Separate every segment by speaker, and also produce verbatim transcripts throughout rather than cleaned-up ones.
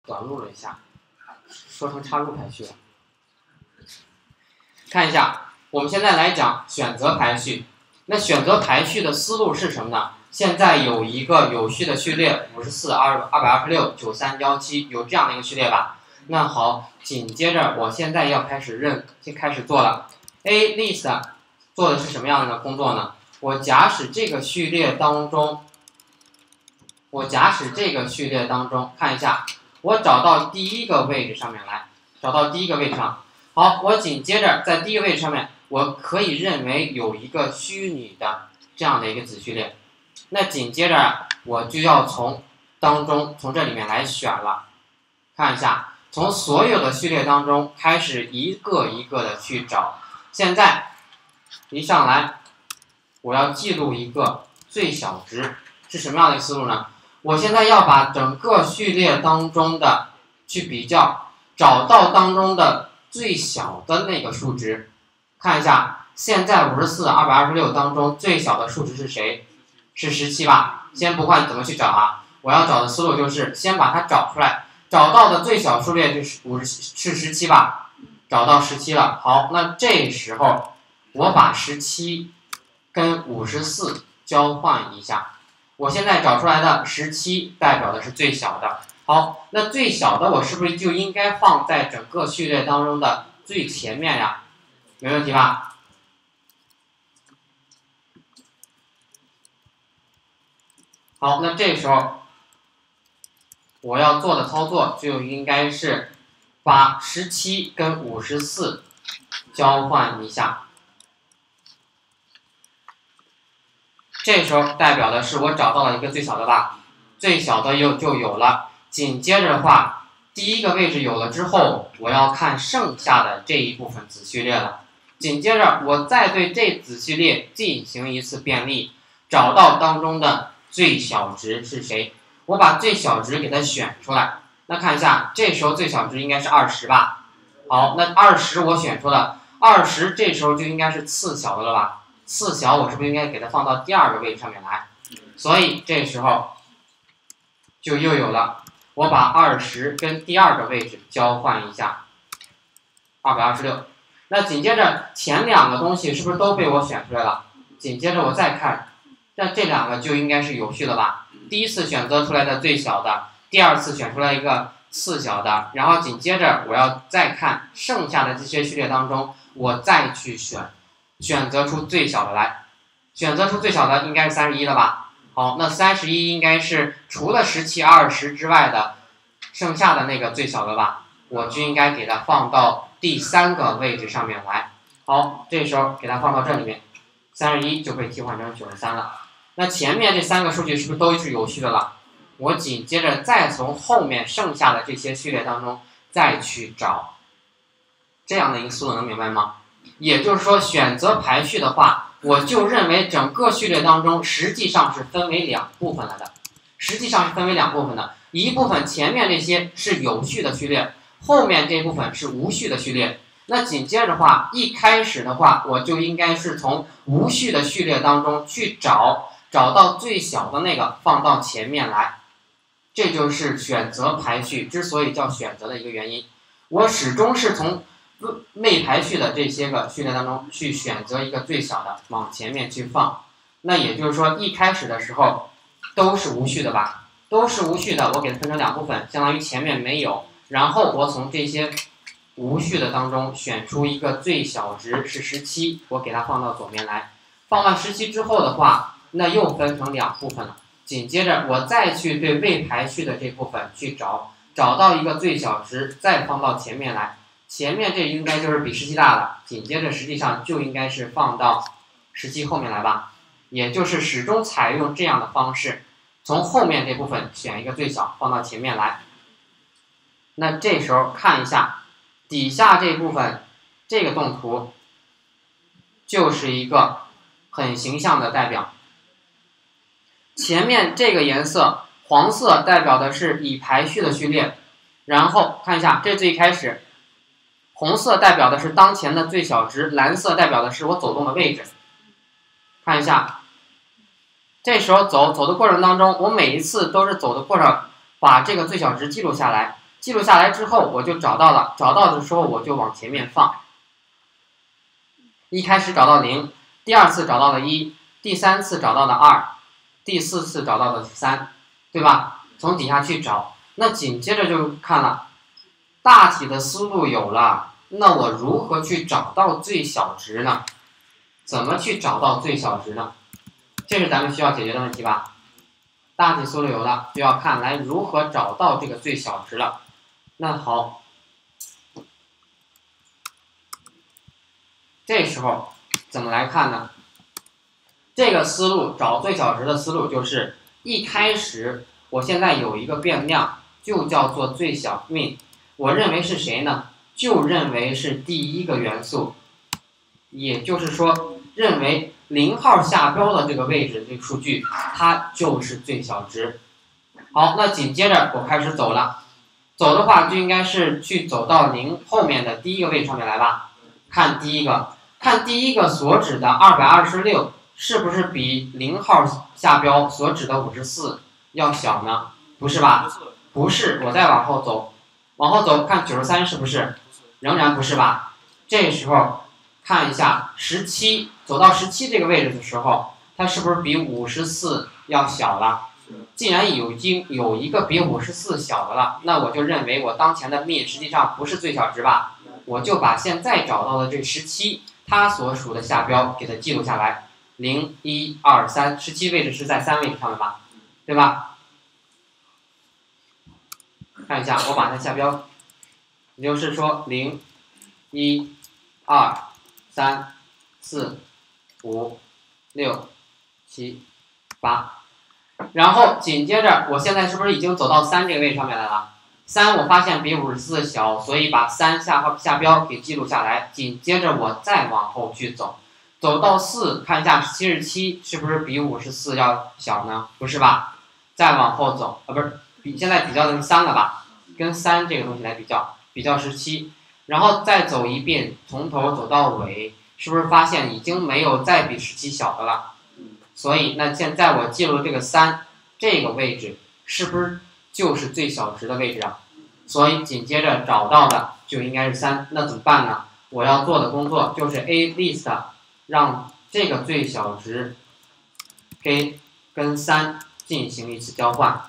Speaker 1: 短路了一下，说成插入排序了。看一下，我们现在来讲选择排序。那选择排序的思路是什么呢？现在有一个有序的序列，五十四、二二百二十六、九三、幺七，有这样的一个序列吧？那好，紧接着我现在要开始认，就开始做了。A list 做的是什么样的工作呢？我假使这个序列当中，我假使这个序列当中，看一下，我找到第一个位置上面来，找到第一个位置上。好，我紧接着在第一个位置上面，我可以认为有一个虚拟的这样的一个子序列。那紧接着我就要从当中从这里面来选了，看一下，从所有的序列当中开始一个一个的去找。现在一上来，我要记录一个最小值，是什么样的一个思路呢？我现在要把整个序列当中的去比较，找到当中的最小的那个数值。看一下，现在五十四、二百二十六当中最小的数值是谁？是十七吧？先不管怎么去找啊，我要找的思路就是先把它找出来，找到的最小数列就是五十是十七吧？找到十七了。好，那这时候我把十七跟五十四交换一下，我现在找出来的十七代表的是最小的。好，那最小的我是不是就应该放在整个序列当中的最前面呀？没问题吧？好，那这时候我要做的操作就应该是把十七跟五十四交换一下，这时候代表的是我找到了一个最小的吧，最小的又就有了。紧接着的话，第一个位置有了之后，我要看剩下的这一部分子序列了。紧接着我再对这子序列进行一次便利，找到当中的最小值是谁，我把最小值给它选出来。那看一下，这时候最小值应该是二十吧？好，那二十我选出了，二十这时候就应该是次小的了吧？次小我是不是应该给它放到第二个位置上面来？所以这时候就又有了，我把二十跟第二个位置交换一下，二百二十六。那紧接着前两个东西是不是都被我选出来了？紧接着我再看，那这两个就应该是有序的吧？第一次选择出来的最小的，第二次选出来一个次小的，然后紧接着我要再看剩下的这些序列当中，我再去选，选择出最小的来。选择出最小的应该是三十一了吧？好，那三十一应该是除了十七、二十之外的剩下的那个最小的吧？我就应该给它放到第三个位置上面来。好，这时候给它放到这里面，三十一就被替换成九十三了。那前面这三个数据是不是都是有序的了？我紧接着再从后面剩下的这些序列当中再去找，这样的一个思路能明白吗？也就是说，选择排序的话，我就认为整个序列当中实际上是分为两部分来的，实际上是分为两部分的，一部分前面这些是有序的序列，后面这部分是无序的序列。那紧接着的话，一开始的话，我就应该是从无序的序列当中去找，找到最小的那个放到前面来。这就是选择排序之所以叫选择的一个原因。我始终是从未排序的这些个序列当中去选择一个最小的往前面去放。那也就是说，一开始的时候都是无序的吧？都是无序的，我给它分成两部分，相当于前面没有，然后我从这些无序的当中选出一个最小值是十七，我给它放到左边来。放完十七之后的话，那又分成两部分了。紧接着我再去对未排序的这部分去找，找到一个最小值，再放到前面来。前面这应该就是比十七大的，紧接着实际上就应该是放到十七后面来吧。也就是始终采用这样的方式，从后面这部分选一个最小放到前面来。那这时候看一下底下这部分，这个动图就是一个很形象的代表。前面这个颜色黄色代表的是已排序的序列，然后看一下这最开始，红色代表的是当前的最小值，蓝色代表的是我走动的位置。看一下，这时候走走的过程当中，我每一次都是走的过程把这个最小值记录下来， 记录下来之后我就找到了，找到的时候我就往前面放。一开始找到零，第二次找到了一，第三次找到了二，第四次找到了三，对吧？从底下去找，那紧接着就看了，大体的思路有了，那我如何去找到最小值呢？怎么去找到最小值呢？这是咱们需要解决的问题吧？大体思路有了，就要看来如何找到这个最小值了。那好，这时候怎么来看呢？这个思路找最小值的思路就是一开始我现在有一个变量，就叫做最小 min， 我认为是谁呢？就认为是第一个元素，也就是说认为零号下标的这个位置这个数据它就是最小值。好，那紧接着我开始走了，走的话就应该是去走到零后面的第一个位置上面来吧。看第一个，看第一个所指的二百二十六是不是比零号下标所指的五十四要小呢？不是吧？不是，我再往后走，往后走看九十三是不是？仍然不是吧？这时候看一下十七，走到十七这个位置的时候，它是不是比五十四要小了？既然已经有一个比五十四小的了，那我就认为我当前的 min 实际上不是最小值吧？我就把现在找到的这十七它所属的下标给它记录下来，零一二三，十七位置是在三位置上面吧，对吧？看一下，我把它下标，也就是说零一二三四五六七八。然后紧接着，我现在是不是已经走到三这个位置上面来了？三我发现比五十四小，所以把三下下标给记录下来。紧接着我再往后去走，走到四，看一下七十七是不是比五十四要小呢？不是吧？再往后走，啊不是，比现在比较的是三了吧？跟三这个东西来比较，比较十七，然后再走一遍，从头走到尾，是不是发现已经没有再比十七小的了？所以，那现在我记录这个三这个位置，是不是就是最小值的位置啊？所以紧接着找到的就应该是三。那怎么办呢？我要做的工作就是 a list 让这个最小值给跟三进行一次交换，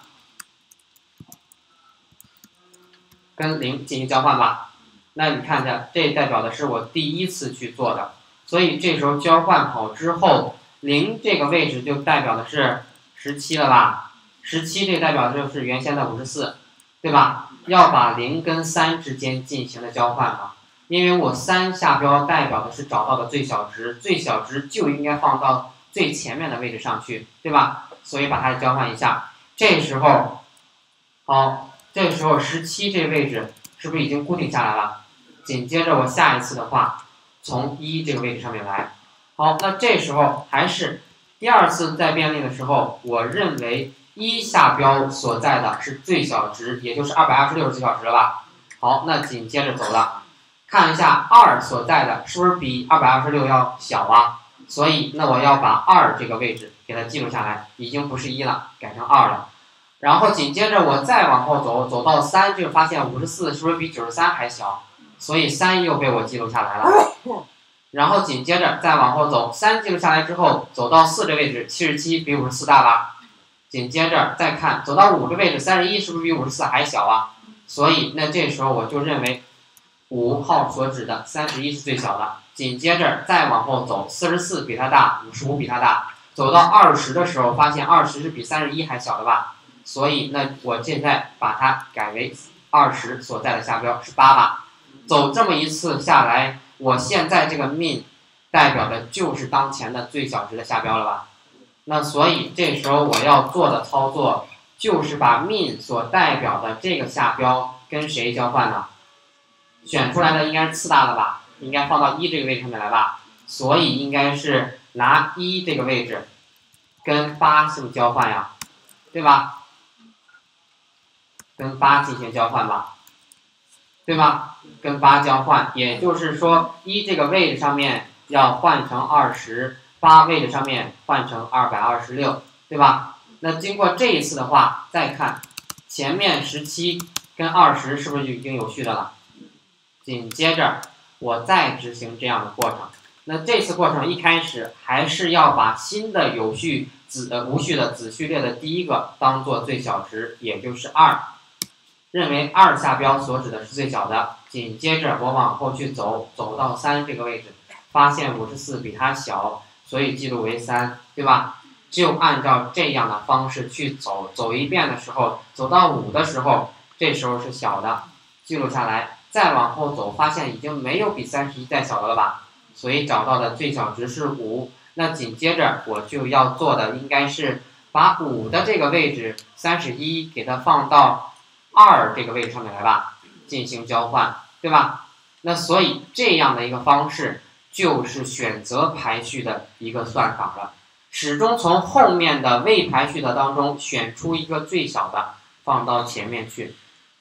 Speaker 1: 跟零进行交换吧。那你看一下，这代表的是我第一次去做的，所以这时候交换好之后。零这个位置就代表的是十七了吧？十七这代表就是原先的五十四，对吧？要把零跟三之间进行的交换嘛，因为我三下标代表的是找到的最小值，最小值就应该放到最前面的位置上去，对吧？所以把它交换一下。这时候，好，这时候十七这位置是不是已经固定下来了？紧接着我下一次的话，从一这个位置上面来。好，那这时候还是第二次再便利的时候，我认为一下标所在的是最小值，也就是二百二十六是最小值了吧？好，那紧接着走了，看一下二所在的是不是比二百二十六要小啊？所以那我要把二这个位置给它记录下来，已经不是一了，改成二了。然后紧接着我再往后走，走到三就发现五十四是不是比九十三还小？所以三又被我记录下来了。然后紧接着再往后走，三记录下来之后，走到四这位置，七十七比五十四大吧。紧接着再看，走到五这位置，三十一是不是比五十四还小啊？所以那这时候我就认为五号所指的三十一是最小的。紧接着再往后走，四十四比它大，五十五比它大。走到二十的时候，发现二十是比三十一还小的吧？所以那我现在把它改为二十所在的下标是八吧。走这么一次下来。我现在这个 min 代表的就是当前的最小值的下标了吧？那所以这时候我要做的操作就是把 min 所代表的这个下标跟谁交换呢？选出来的应该是次大的吧？应该放到一这个位置上面来吧？所以应该是拿一这个位置跟八是不是交换呀？对吧？跟八进行交换吧？对吧？跟八交换，也就是说一这个位置上面要换成二十，八位置上面换成二百二十六，对吧？那经过这一次的话，再看前面十七跟二十是不是就已经有序的了？紧接着我再执行这样的过程。那这次过程一开始还是要把新的有序子呃无序的子序列的第一个当做最小值，也就是二，认为二下标所指的是最小的。紧接着我往后去走，走到三这个位置，发现五十四比它小，所以记录为三，对吧？就按照这样的方式去走，走一遍的时候，走到五的时候，这时候是小的，记录下来，再往后走，发现已经没有比三十一再小的了吧？所以找到的最小值是五。那紧接着我就要做的应该是把五的这个位置三十一给它放到二这个位置上面来吧，进行交换，对吧？那所以这样的一个方式就是选择排序的一个算法了，始终从后面的未排序的当中选出一个最小的放到前面去，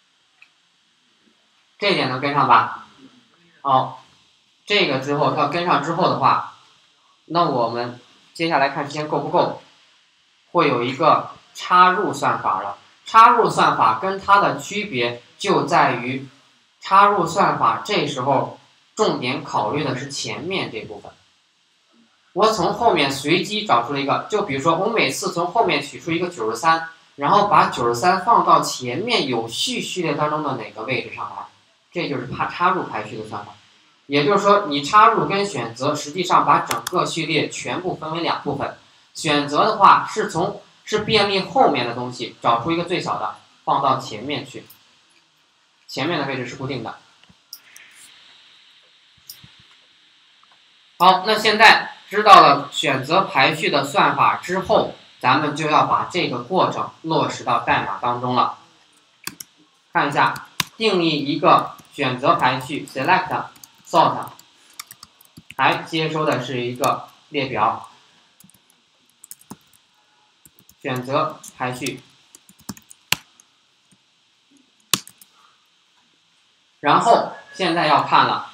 Speaker 1: 这一点能跟上吧？好，这个之后要跟上之后的话，那我们接下来看时间够不够，会有一个插入算法了。插入算法跟它的区别就在于，插入算法这时候重点考虑的是前面这部分。我从后面随机找出了一个，就比如说我每次从后面取出一个九十三，然后把九十三放到前面有序序列当中的哪个位置上来，这就是怕插入排序的算法。也就是说，你插入跟选择实际上把整个序列全部分为两部分。选择的话是从是便利后面的东西找出一个最小的放到前面去，前面的位置是固定的。好，那现在知道了选择排序的算法之后，咱们就要把这个过程落实到代码当中了。看一下，定义一个选择排序 select sort， 还接收的是一个列表，选择排序，然后现在要看了，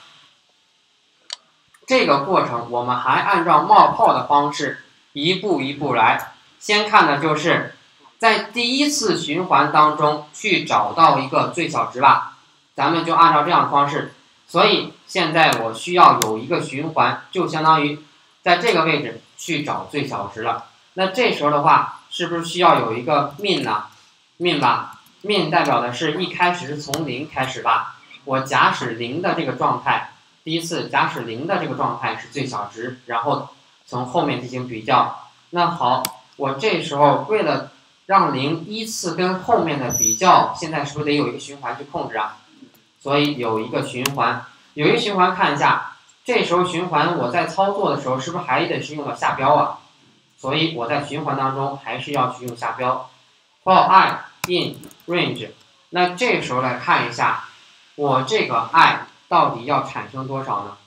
Speaker 1: 这个过程我们还按照冒泡的方式一步一步来。先看的就是在第一次循环当中去找到一个最小值吧，咱们就按照这样的方式。所以现在我需要有一个循环，就相当于在这个位置去找最小值了。那这时候的话，是不是需要有一个 min 呢 ？min 吧 ，min 代表的是一开始是从零开始吧。我假使零的这个状态，第一次假使零的这个状态是最小值，然后从后面进行比较。那好，我这时候为了让零依次跟后面的比较，现在是不是得有一个循环去控制啊？所以有一个循环，有一个循环看一下，这时候循环我在操作的时候是不是还得是用到下标啊？所以我在循环当中还是要去用下标 for I in range。那这时候来看一下，我这个 I 到底要产生多少呢？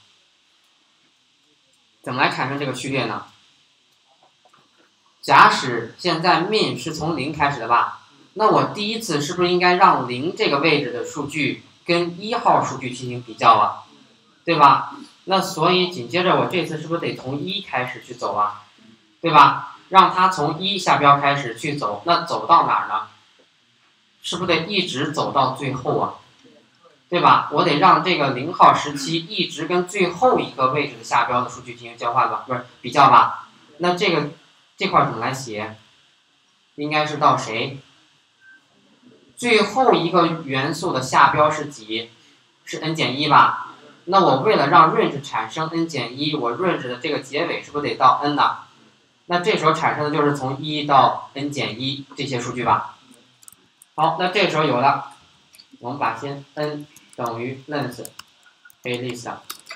Speaker 1: 怎么来产生这个序列呢？假使现在 min 是从零开始的吧，那我第一次是不是应该让零这个位置的数据跟一号数据进行比较啊，对吧？那所以紧接着我这次是不是得从一开始去走啊，对吧？让它从一下标开始去走，那走到哪儿呢？是不是得一直走到最后啊，对吧？我得让这个零号时期一直跟最后一个位置的下标的数据进行交换吧，不是比较吧？那这个这块怎么来写？应该是到谁？最后一个元素的下标是几？是 n 减一吧？那我为了让 range 产生 n 减一，我 range 的这个结尾是不是得到 n 呢？那这时候产生的就是从一到 n 减一这些数据吧。好，那这时候有了，我们把先 n 等于 length a list。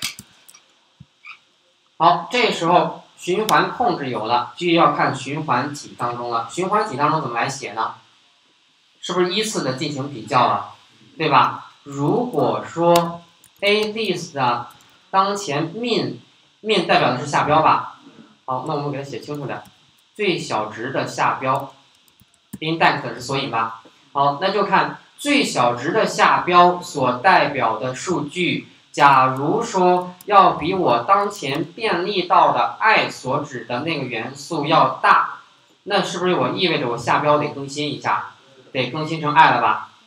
Speaker 1: 好，这时候循环控制有了，就要看循环体当中了。循环体当中怎么来写呢？是不是依次的进行比较了，对吧？如果说 a list 的当前 min min 代表的是下标吧，好，那我们给它写清楚点，最小值的下标 index 是索引吧。好，那就看最小值的下标所代表的数据，假如说要比我当前便利到的 I 所指的那个元素要大，那是不是我意味着我下标得更新一下，得更新成 I 了吧？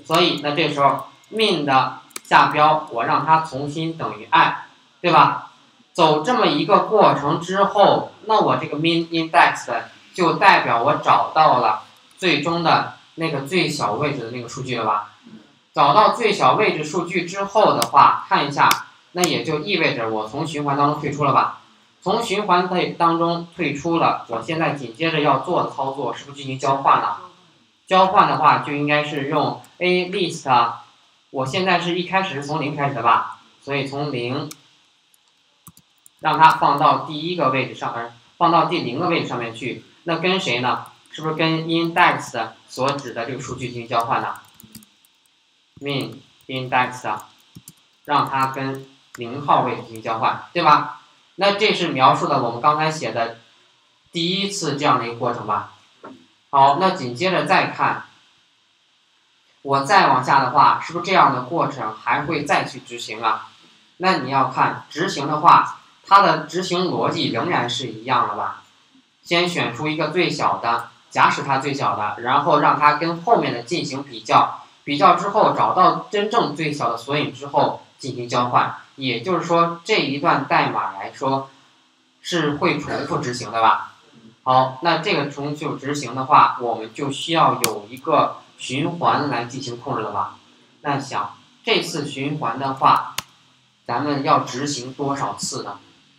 Speaker 1: 所以那这时候 min 的下标我让它重新等于 i， 对吧？走这么一个过程之后，那我这个 min index 就代表我找到了最终的那个最小位置的那个数据了吧？找到最小位置数据之后的话，看一下，那也就意味着我从循环当中退出了吧？从循环的当中退出了，我现在紧接着要做的操作是不是进行交换了？交换的话就应该是用 a list， 我现在是一开始是从零开始的吧？所以从零让它放到第一个位置上，呃，放到第零个位置上面去。那跟谁呢？是不是跟 index 所指的这个数据进行交换呢 ？min index 让它跟零号位置进行交换，对吧？那这是描述了我们刚才写的第一次这样的一个过程吧。好，那紧接着再看，我再往下的话，是不是这样的过程还会再去执行啊？那你要看执行的话，它的执行逻辑仍然是一样的吧？先选出一个最小的，假使它最小的，然后让它跟后面的进行比较，比较之后找到真正最小的索引之后进行交换。也就是说，这一段代码来说是会重复执行的吧？好，那这个重复执行的话，我们就需要有一个循环来进行控制了吧？那想这次循环的话，咱们要执行多少次呢？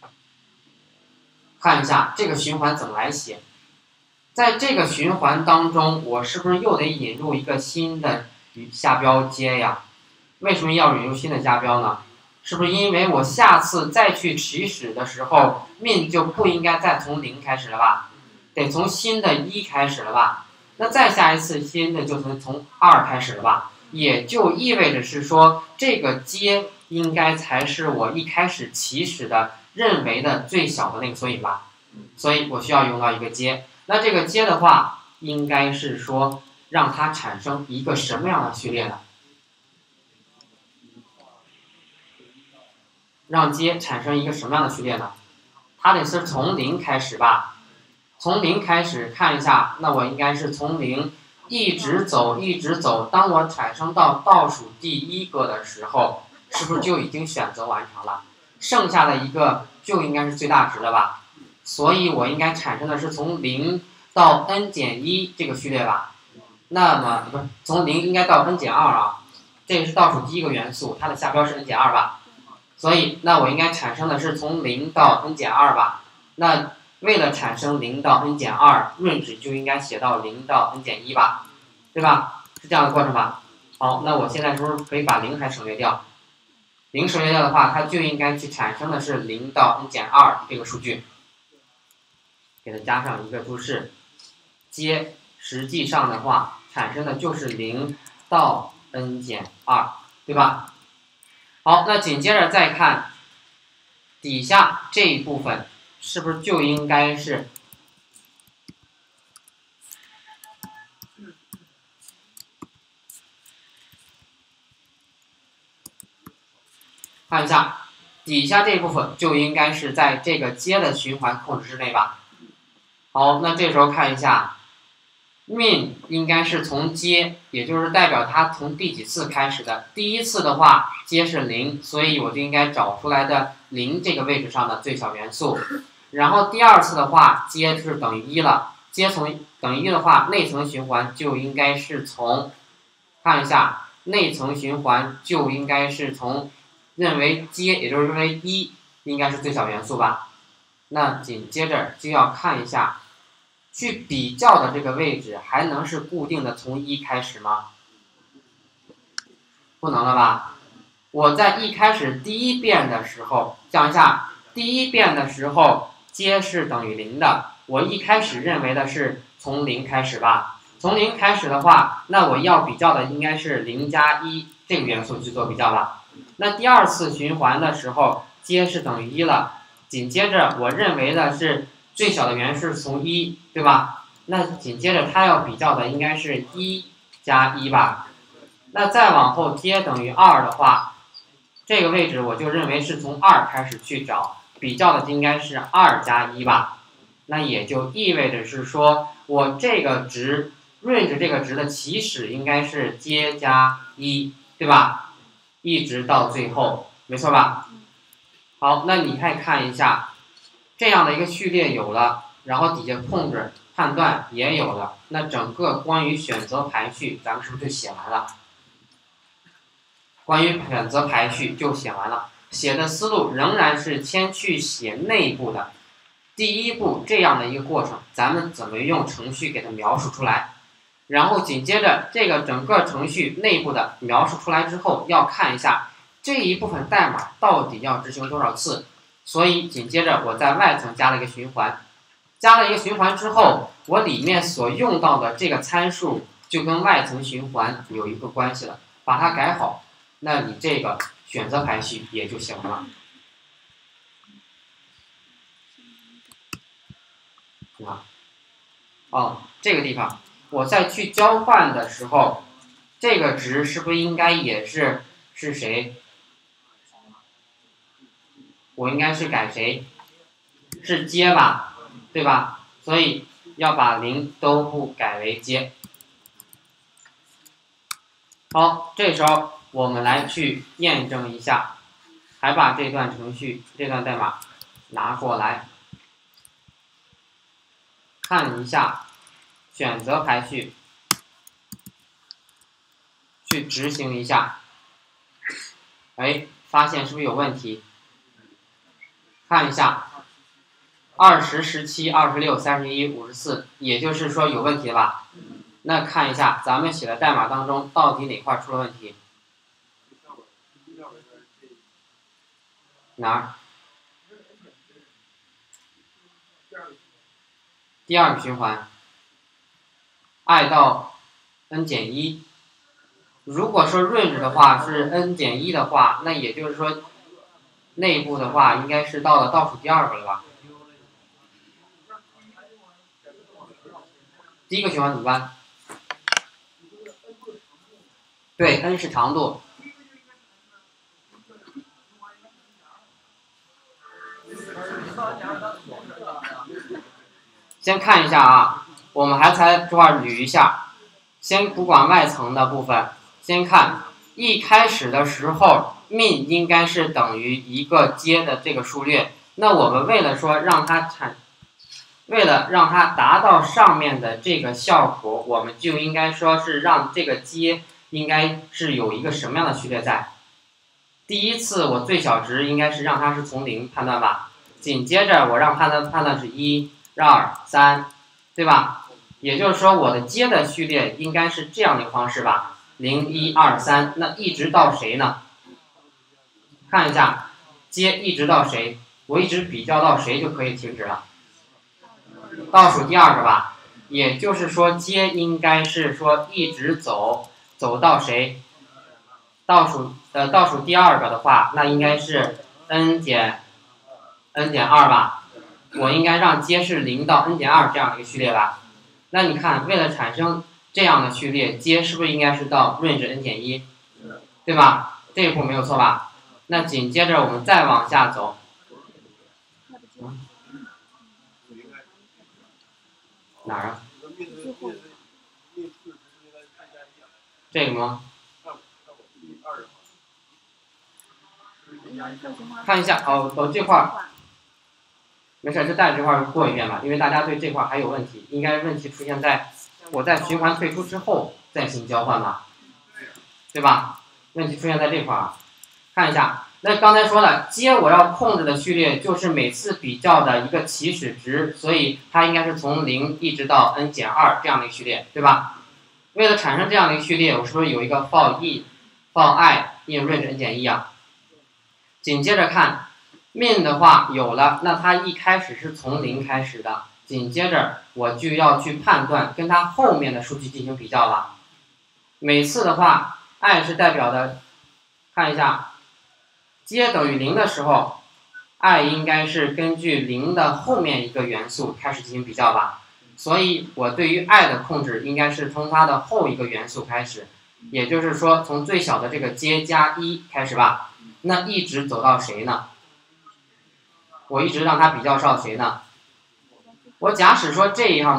Speaker 1: 看一下这个循环怎么来写。在这个循环当中，我是不是又得引入一个新的下标接呀？为什么要引入新的下标呢？是不是因为我下次再去起始的时候 min 就不应该再从零开始了吧？得从新的一开始了吧？那再下一次新的就从从二开始了吧？也就意味着是说，这个接应该才是我一开始起始的认为的最小的那个索引吧？所以我需要用到一个接。那这个接的话，应该是说让它产生一个什么样的序列呢？让接产生一个什么样的序列呢？它得是从零开始吧？从零开始看一下，那我应该是从零一直走，一直走。当我产生到倒数第一个的时候，是不是就已经选择完成了？剩下的一个就应该是最大值了吧？所以我应该产生的是从零到 n 减一这个序列吧？那么不是从零应该到 n 减二啊？这个是倒数第一个元素，它的下标是 n 减二吧？所以那我应该产生的是从零到 n 减二吧？那为了产生零到 n 减二，润值就应该写到零到 n 减一吧？对吧？是这样的过程吧？好，那我现在是不是可以把零还省略掉？零省略掉的话，它就应该去产生的是零到 n 减二这个数据。给它加上一个注释，接实际上的话产生的就是零到 n 减二，对吧？好，那紧接着再看底下这一部分，是不是就应该是看一下底下这一部分就应该是在这个接的循环控制之内吧？好，那这时候看一下 min 应该是从接，也就是代表它从第几次开始的。第一次的话接是零，所以我就应该找出来的零这个位置上的最小元素。然后第二次的话接是等于一了，接从等于一的话，内层循环就应该是从看一下内层循环就应该是从认为接，也就是认为一应该是最小元素吧。那紧接着就要看一下去比较的这个位置还能是固定的从一开始吗？不能了吧？我在一开始第一遍的时候，讲一下第一遍的时候接是等于零的，我一开始认为的是从零开始吧。从零开始的话，那我要比较的应该是零加一这个元素去做比较吧。那第二次循环的时候，接是等于一了，紧接着我认为的是最小的元素是从一，对吧？那紧接着它要比较的应该是一加一吧。那再往后接等于二的话，这个位置我就认为是从二开始去找，比较的应该是二加一吧。那也就意味着是说我这个值 range 这个值的起始应该是阶加一，对吧？一直到最后，没错吧？好，那你再看一下，这样的一个序列有了，然后底下控制判断也有了，那整个关于选择排序，咱们是不是就写完了？关于选择排序就写完了，写的思路仍然是先去写内部的第一步这样的一个过程，咱们怎么用程序给它描述出来，然后紧接着这个整个程序内部的描述出来之后，要看一下这一部分代码到底要执行多少次，所以紧接着我在外层加了一个循环，加了一个循环之后，我里面所用到的这个参数就跟外层循环有一个关系了，把它改好，那你这个选择排序也就写完了。啊，哦，这个地方我再去交换的时候，这个值是不是应该也是是谁？我应该是改谁？是阶吧，对吧？所以要把零都不改为阶。好，这时候我们来去验证一下，还把这段程序、这段代码拿过来，看一下选择排序，去执行一下，哎，发现是不是有问题？看一下，二十、十七、二十六、三十一、五十四，也就是说有问题了吧？那看一下咱们写的代码当中到底哪块出了问题？哪儿？第二个循环 ，i 到 n 减一。如果说 range 的话是 n 减一的话，那也就是说内部的话应该是到了倒数第二个了吧？第一个循环怎么办？对 ，n 是长度。先看一下啊，我们还在这块捋一下，先不管外层的部分，先看一开始的时候 min 应该是等于一个阶的这个数列，那我们为了说让它产，为了让它达到上面的这个效果，我们就应该说是让这个阶应该是有一个什么样的序列在。第一次我最小值应该是让它是从零判断吧，紧接着我让判断判断是一、二、三，对吧？也就是说我的阶的序列应该是这样的一个方式吧，零、一、二、三，那一直到谁呢？看一下，阶一直到谁？我一直比较到谁就可以停止了。倒数第二个吧，也就是说阶应该是说一直走走到谁？倒数呃倒数第二个的话，那应该是 n 减 n 减二吧。我应该让阶是零到 n 减二这样的一个序列吧。那你看，为了产生这样的序列，阶是不是应该是到 range n 减一，对吧？这一步没有错吧？那紧接着我们再往下走。嗯、哪儿啊？这个吗？看一下哦，哦这块儿，没事，就带着这块儿过一遍吧，因为大家对这块儿还有问题，应该问题出现在我在循环退出之后再行交换吧，对吧？问题出现在这块儿，看一下。那刚才说了，阶我要控制的序列就是每次比较的一个起始值，所以它应该是从零一直到 n 减二这样的一个序列，对吧？为了产生这样的一个序列，我是不是有一个 for in、for i in range n 减一啊？紧接着看 min 的话有了，那它一开始是从零开始的，紧接着我就要去判断跟它后面的数据进行比较了。每次的话 i 是代表的，看一下阶等于零的时候 i 应该是根据零的后面一个元素开始进行比较吧，所以我对于 i 的控制应该是从它的后一个元素开始，也就是说从最小的这个阶加一开始吧。那一直走到谁呢？我一直让它比较到谁呢？我假使说这样的，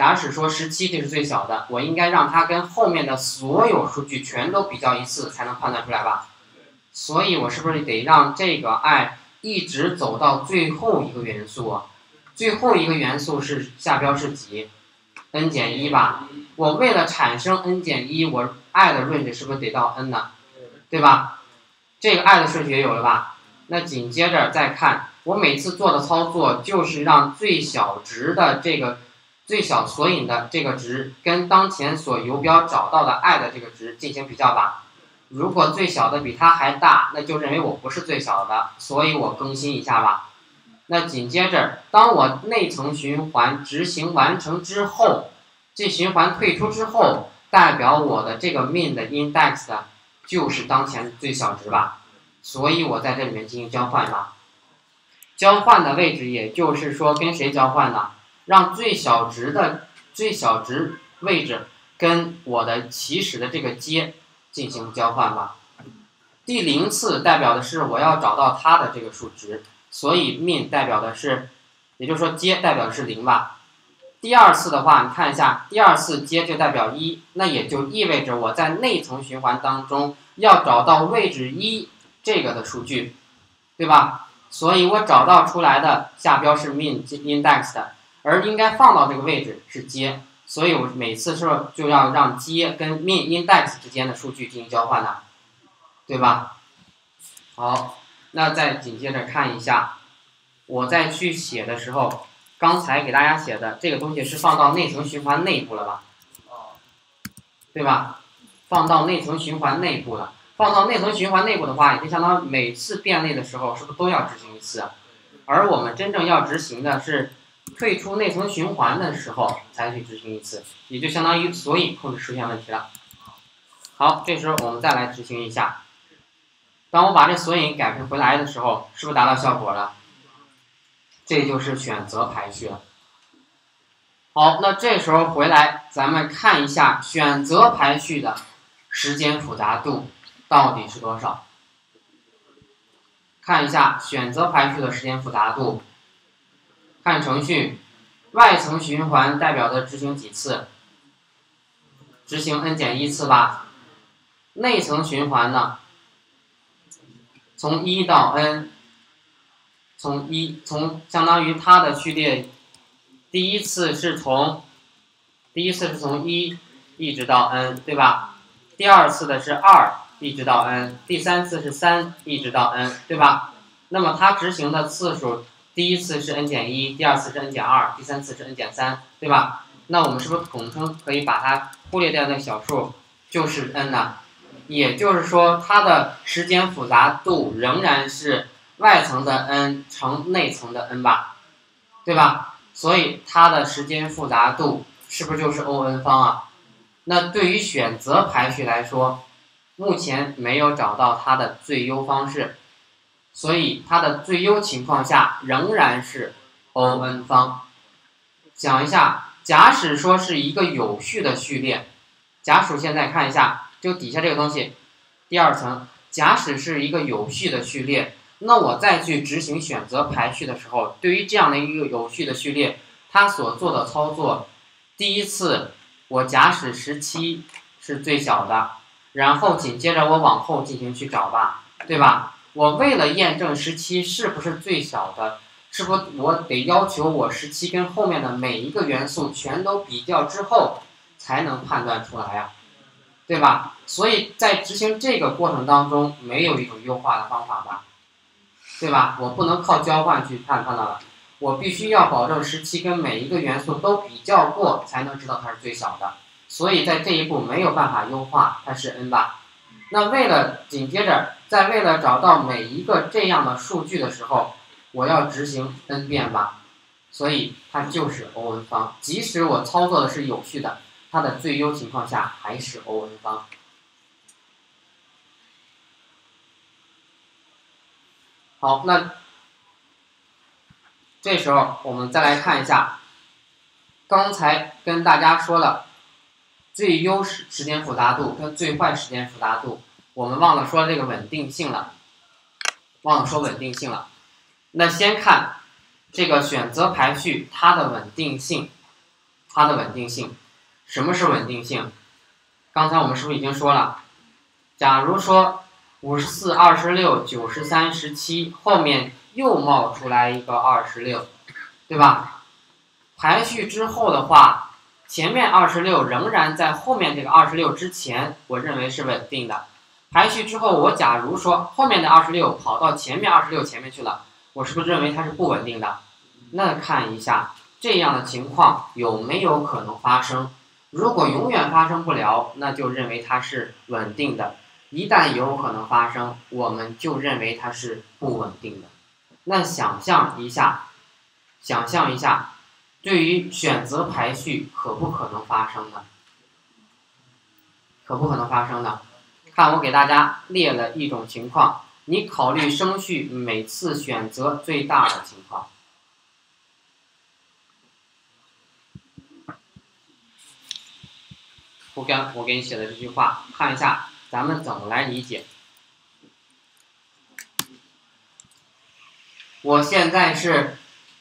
Speaker 1: 假使说十七这是最小的，我应该让它跟后面的所有数据全都比较一次才能判断出来吧？所以我是不是得让这个 i 一直走到最后一个元素啊？最后一个元素是下标是几 ？n 减一吧。我为了产生 n 减一，我 i 的 range 是不是得到 n 呢？对吧？这个 i 的顺序也有了吧？那紧接着再看，我每次做的操作就是让最小值的这个最小索引的这个值跟当前所游标找到的 i 的这个值进行比较吧。如果最小的比它还大，那就认为我不是最小的，所以我更新一下吧。那紧接着，当我内层循环执行完成之后，这循环退出之后，代表我的这个 min 的 index 的就是当前最小值吧，所以我在这里面进行交换吧。交换的位置也就是说跟谁交换呢？让最小值的最小值位置跟我的起始的这个阶进行交换吧。第零次代表的是我要找到它的这个数值，所以 min 代表的是，也就是说阶代表的是零吧。第二次的话，你看一下，第二次阶就代表一，那也就意味着我在内层循环当中要找到位置一这个的数据，对吧？所以我找到出来的下标是 min index 的，而应该放到这个位置是阶，所以我每次是不是就要让阶跟 min index 之间的数据进行交换呢？对吧？好，那再紧接着看一下，我再去写的时候，刚才给大家写的这个东西是放到内层循环内部了吧？对吧？放到内层循环内部了。放到内层循环内部的话，也就相当于每次变类的时候，是不是都要执行一次？而我们真正要执行的是退出内层循环的时候才去执行一次，也就相当于所以控制出现问题了。好，这时候我们再来执行一下。当我把这索引改成回来的时候，是不是达到效果了？这就是选择排序了。好，那这时候回来，咱们看一下选择排序的时间复杂度到底是多少？看一下选择排序的时间复杂度。看程序，外层循环代表的执行几次？执行 n 减一次吧。内层循环呢？从一到 n， 从一从相当于它的序列，第一次是从第一次是从一一直到 n， 对吧？第二次的是二一直到 n， 第三次是三一直到 n， 对吧？那么它执行的次数，第一次是 n 减一，第二次是 n 减二，第三次是 n 减三，对吧？那我们是不是统称可以把它忽略掉的小数就是 n 呢？也就是说，它的时间复杂度仍然是外层的 n 乘内层的 n 吧，对吧？所以它的时间复杂度是不是就是 O n 方啊？那对于选择排序来说，目前没有找到它的最优方式，所以它的最优情况下仍然是 O n 方。想一下，假使说是一个有序的序列，假使现在看一下，就底下这个东西，第二层，假使是一个有序的序列，那我再去执行选择排序的时候，对于这样的一个有序的序列，它所做的操作，第一次我假使十七是最小的，然后紧接着我往后进行去找吧，对吧？我为了验证十七是不是最小的，是不是我得要求我十七跟后面的每一个元素全都比较之后才能判断出来呀，对吧？所以在执行这个过程当中，没有一种优化的方法吧，对吧？我不能靠交换去判断了，我必须要保证十七跟每一个元素都比较过，才能知道它是最小的。所以在这一步没有办法优化，它是 n 吧。那为了紧接着，在为了找到每一个这样的数据的时候，我要执行 n 遍吧，所以它就是 O n 方。即使我操作的是有序的，它的最优情况下还是 O n 方。好，那这时候我们再来看一下，刚才跟大家说了最优时时间复杂度跟最坏时间复杂度，我们忘了说这个稳定性了，忘了说稳定性了。那先看这个选择排序它的稳定性， 它的稳定性。什么是稳定性？刚才我们是不是已经说了？假如说五十四、二十六、九十三、十七后面又冒出来一个二十六，对吧？排序之后的话，前面二十六仍然在后面这个二十六之前，我认为是稳定的。排序之后，我假如说后面的二十六跑到前面二十六前面去了，我是不是认为它是不稳定的？那看一下这样的情况有没有可能发生？如果永远发生不了，那就认为它是稳定的。一旦有可能发生，我们就认为它是不稳定的。那想象一下，想象一下，对于选择排序可不可能发生呢？可不可能发生呢？看我给大家列了一种情况，你考虑升序每次选择最大的情况。我给我给你写的这句话，看一下咱们怎么来理解。我现在是，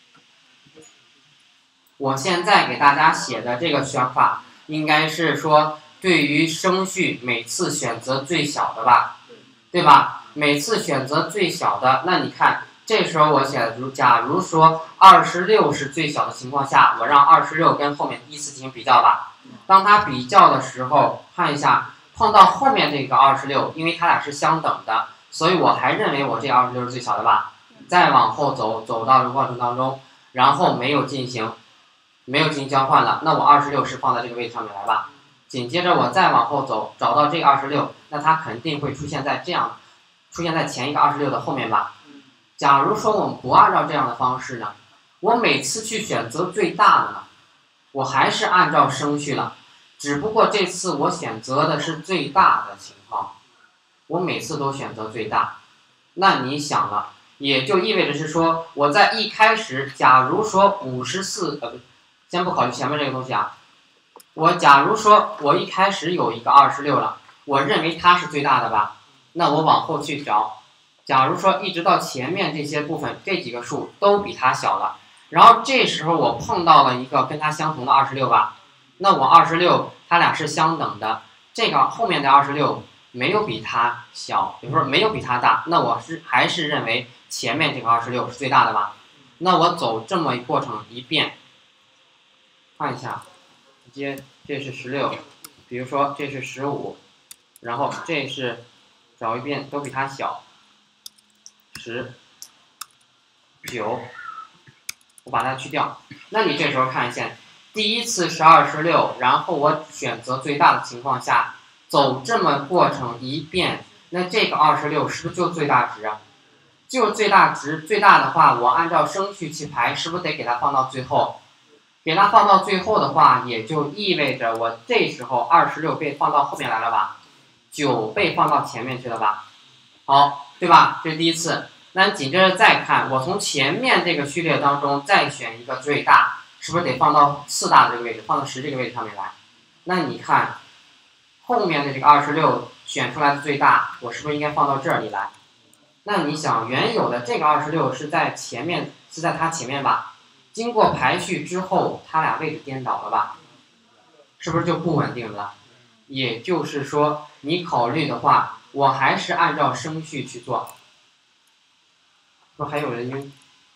Speaker 1: 我现在给大家写的这个选法，应该是说对于升序每次选择最小的吧，对吧？每次选择最小的，那你看这时候我写的，假如说二十六是最小的情况下，我让二十六跟后面依次进行比较吧。当它比较的时候，看一下碰到后面这个二十六，因为它俩是相等的，所以我还认为我这二十六是最小的吧。再往后走，走到这个过程当中，然后没有进行，没有进行交换了，那我二十六是放在这个位置上面来吧。紧接着我再往后走，找到这个二十六，那它肯定会出现在这样，出现在前一个二十六的后面吧。假如说我们不按照这样的方式呢，我每次去选择最大的呢，我还是按照升序了，只不过这次我选择的是最大的情况，我每次都选择最大。那你想了，也就意味着是说，我在一开始，假如说五十四，呃，先不考虑前面这个东西啊，我假如说我一开始有一个二十六了，我认为它是最大的吧，那我往后去找，假如说一直到前面这些部分这几个数都比它小了，然后这时候我碰到了一个跟它相同的二十六吧，那我二十六它俩是相等的，这个后面的二十六没有比它小，也就是说没有比它大，那我是还是认为前面这个二十六是最大的吧？那我走这么一过程一遍，看一下，直接这是十六，比如说这是十五，然后这是找一遍都比它小，十、九，我把它去掉。那你这时候看一下，第一次是二十六，然后我选择最大的情况下，走这么过程一遍，那这个二十六是不是就最大值啊？就最大值，最大的话，我按照升序去排，是不是得给它放到最后？给它放到最后的话，也就意味着我这时候二十六被放到后面来了吧，九被放到前面去了吧？好，对吧？这是第一次。那紧接着再看，我从前面这个序列当中再选一个最大，是不是得放到次大的这个位置，放到十这个位置上面来？那你看后面的这个二十六选出来的最大，我是不是应该放到这里来？那你想，原有的这个二十六是在前面，是在它前面吧？经过排序之后，它俩位置颠倒了吧？是不是就不稳定了？也就是说，你考虑的话，我还是按照升序去做。说还有人晕，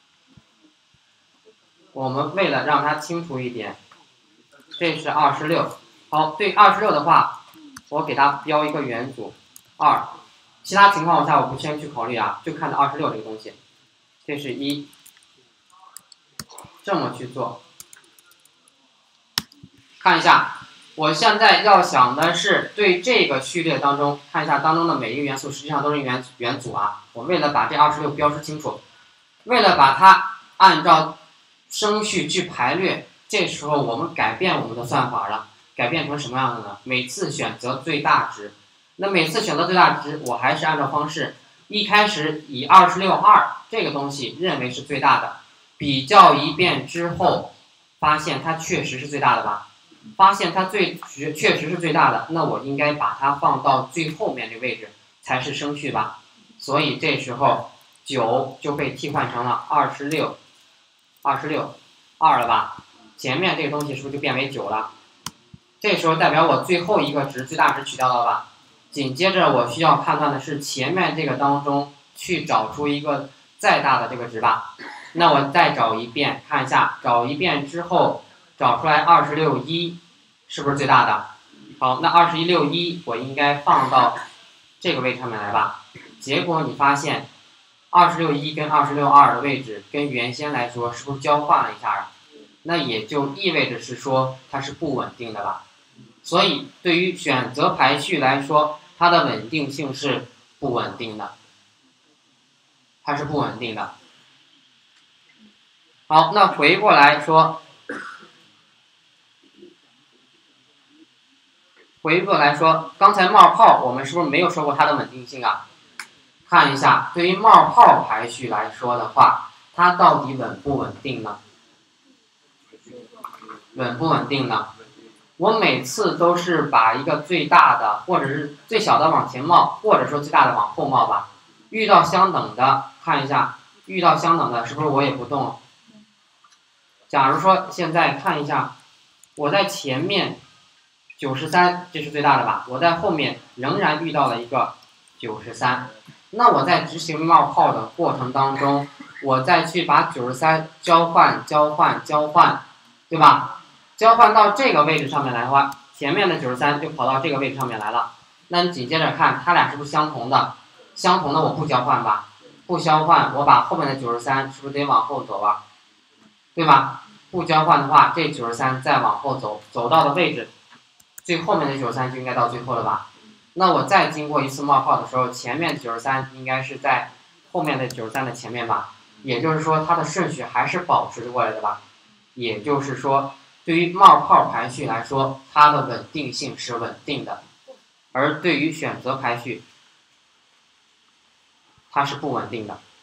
Speaker 1: 我们为了让它清楚一点，这是二十六。好，对二十六的话，我给它标一个元组二。其他情况下我不先去考虑啊，就看到二十六这个东西，这是一，这么去做。看一下，我现在要想的是对这个序列当中，看一下当中的每一个元素实际上都是元元组啊。我为了把这二十六标识清楚，为了把它按照升序去排列，这时候我们改变我们的算法了，改变成什么样的呢？每次选择最大值。那每次选择最大值，我还是按照方式，一开始以二十六二这个东西认为是最大的，比较一遍之后，发现它确实是最大的吧？发现它最确实是最大的，那我应该把它放到最后面这个位置才是升序吧？所以这时候九就被替换成了二十六，二十六二了吧？ 前面这个东西是不是就变为九了？这时候代表我最后一个值最大值取掉了吧？紧接着我需要判断的是前面这个当中去找出一个再大的这个值吧。那我再找一遍，看一下，找一遍之后找出来二十六一是不是最大的？好，那二十一六一我应该放到这个位置上面来吧。结果你发现二十六一跟二十六二的位置跟原先来说是不是交换了一下啊？那也就意味着是说它是不稳定的吧。所以对于选择排序来说，它的稳定性是不稳定的，它是不稳定的。好，那回过来说，回过来说，刚才冒泡我们是不是没有说过它的稳定性啊？看一下，对于冒泡排序来说的话，它到底稳不稳定呢？稳不稳定呢？我每次都是把一个最大的或者是最小的往前冒，或者说最大的往后冒吧。遇到相等的，看一下，遇到相等的是不是我也不动了？假如说现在看一下，我在前面九十三，这是最大的吧？我在后面仍然遇到了一个九十三，那我在执行冒泡的过程当中，我再去把九十三交换、交换、交换，对吧？交换到这个位置上面来的话，前面的九十三就跑到这个位置上面来了。那你紧接着看，它俩是不是相同的？相同的我不交换吧？不交换，我把后面的九十三是不是得往后走啊？对吧？不交换的话，这九十三再往后走，走到的位置，最后面的九十三就应该到最后了吧？那我再经过一次冒泡的时候，前面九十三应该是在后面的九十三的前面吧？也就是说，它的顺序还是保持过来的吧？也就是说，对于冒泡排序来说，它的稳定性是稳定的，而对于选择排序，它是不稳定的。